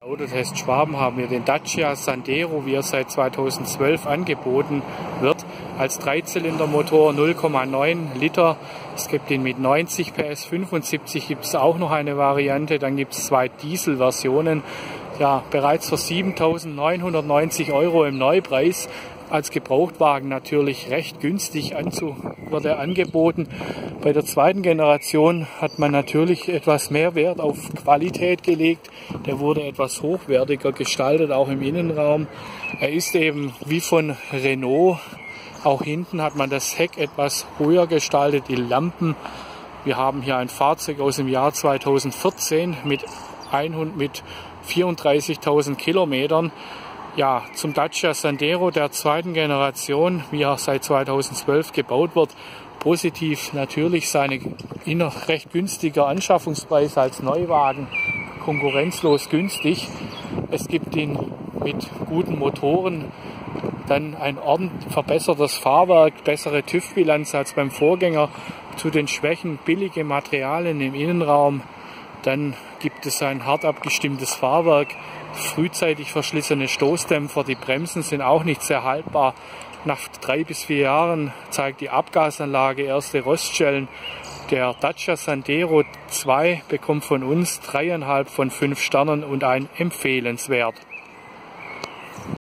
Autotest Schwaben haben wir den Dacia Sandero, wie er seit 2012 angeboten wird, als Dreizylindermotor 0,9 Liter. Es gibt ihn mit 90 PS, 75 gibt es auch noch eine Variante. Dann gibt es zwei Dieselversionen. Ja, bereits für 7.990 € im Neupreis. Als Gebrauchtwagen natürlich recht günstig wird er angeboten. Bei der zweiten Generation hat man natürlich etwas mehr Wert auf Qualität gelegt. Der wurde etwas hochwertiger gestaltet, auch im Innenraum. Er ist eben wie von Renault. Auch hinten hat man das Heck etwas höher gestaltet, die Lampen. Wir haben hier ein Fahrzeug aus dem Jahr 2014 mit 34.000 Kilometern. Ja, zum Dacia Sandero der zweiten Generation, wie er seit 2012 gebaut wird. Positiv natürlich seine recht günstiger Anschaffungspreis als Neuwagen, konkurrenzlos günstig. Es gibt ihn mit guten Motoren, dann ein verbessertes Fahrwerk, bessere TÜV-Bilanz als beim Vorgänger. Zu den Schwächen billige Materialien im Innenraum. Dann gibt es ein hart abgestimmtes Fahrwerk, frühzeitig verschlissene Stoßdämpfer, die Bremsen sind auch nicht sehr haltbar. Nach 3 bis 4 Jahren zeigt die Abgasanlage erste Rostschellen. Der Dacia Sandero 2 bekommt von uns 3,5 von 5 Sternen und ein empfehlenswert.